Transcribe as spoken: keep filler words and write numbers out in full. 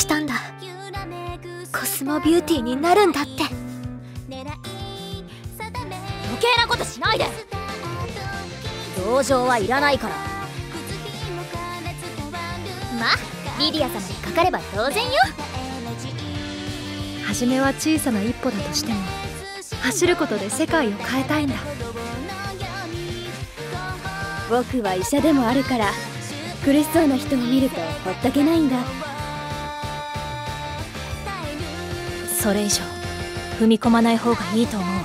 したんだ。コスモビューティーになるんだって。 余計なことしないで。同情はいらないから。まあリディア様にかかれば当然よ。 初めは小さな一歩だとしても走ることで世界を変えたいんだ。 僕は医者でもあるから苦しそうな人を見るとほっとけないんだ。 それ以上踏み込まない方がいいと思う。